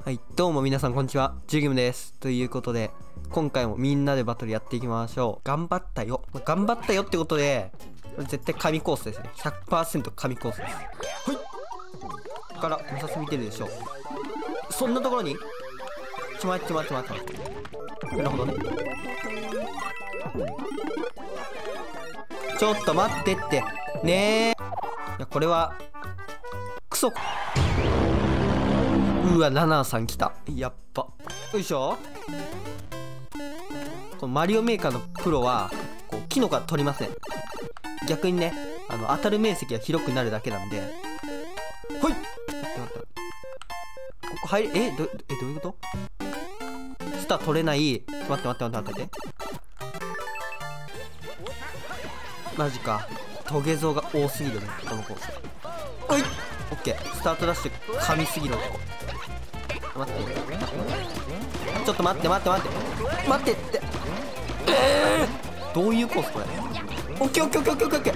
はい、どうも皆さんこんにちは、ジュギムです。ということで、今回もみんなでバトルやっていきましょう。頑張ったよ。頑張ったよってことで、これ絶対神コースですね。100% 神コースです。はい。ここから摩擦見てるでしょう。そんなところに待って。なるほどね。ちょっと待ってってねえ。いや、これはクソ。うわ、ナナさん来た。やっぱよいしょ。このマリオメーカーのプロはこうキノコは取りません。逆にね、当たる面積が広くなるだけなんで。はい。待って。ここ入れ、どういうこと？スター取れない。待って。マジか。トゲゾウが多すぎるね、このコース。はい。オッケー。スタートダッシュ神すぎる男。待って。ちょっと待ってって。どういうコースこれ？オッケー。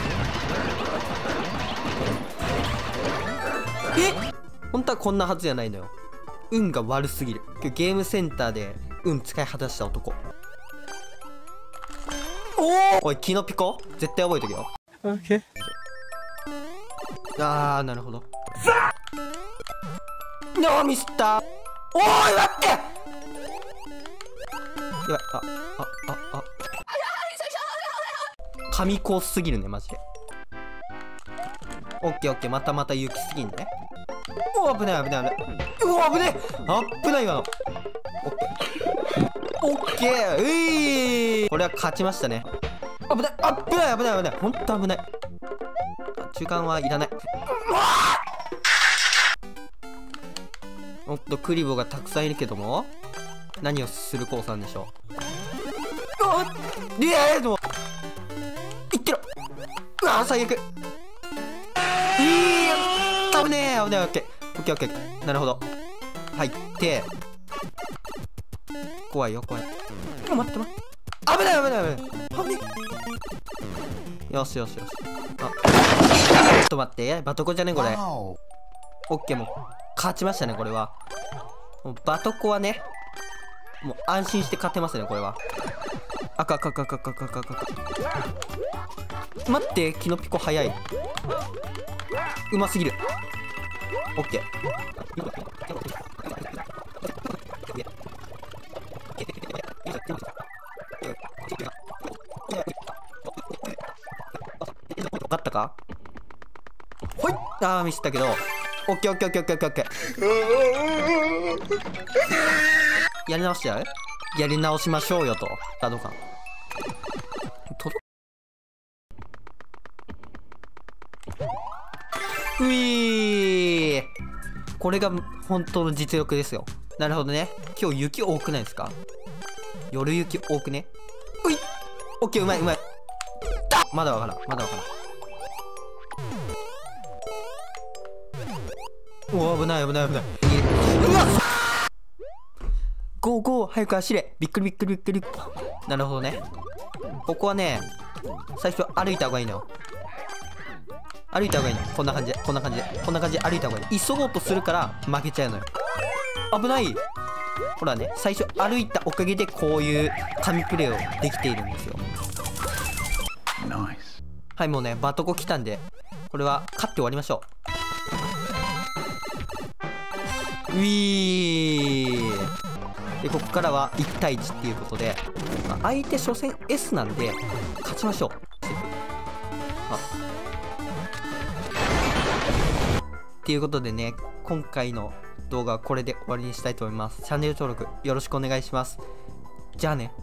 本当はこんなはずじゃないのよ。運が悪すぎる。ゲームセンターで運使い果たした男。おい、キノピコ絶対覚えとけよ。オッケー。なるほど。ミスった。おーい、待って。やばい。神コースすぎるね、マジで。オッケー。また勇気すぎんね。おー、危ない。うわ、危ねえ。危ない今の。オッケー。これは勝ちましたね。危ない。ほんと危ない。中間はいらない。おっと、クリボーがたくさんいるけども、何をするコースなんでしょう。でもいってろ。うわー、最悪。危ねえ。オッケー。なるほど。入って怖い。待って。危ない。よし。ちょっと待って、バトコじゃねこれ。オッケー、もう勝ちましたね。これはもうバトコはね、もう安心して勝てますね。これは赤。待って、キノピコ早い。うますぎる。オッケー。分かったか？ほい。ミスったけど、オッケー。やり直しちゃう？やり直しましょうよと。どうかこれが本当の実力ですよ。なるほどね。今日雪多くないですか？夜雪多くね？オッケー、うまい。まだわからん。おー、危ない。うわっ、ゴー早く走れ。びっくり。なるほどね。ここはね、最初歩いた方がいいのよ。こんな感じで歩いた方がいい。急ごうとするから負けちゃうのよ。危ない。ほらね、最初歩いたおかげでこういう神プレーをできているんですよ。はい、もうね、バトコ来たんで、これは勝って終わりましょう。で、ここからは1対1っていうことで、相手初戦 S なんで勝ちましょう。っていうことでね、今回の動画はこれで終わりにしたいと思います。チャンネル登録よろしくお願いします。じゃあね。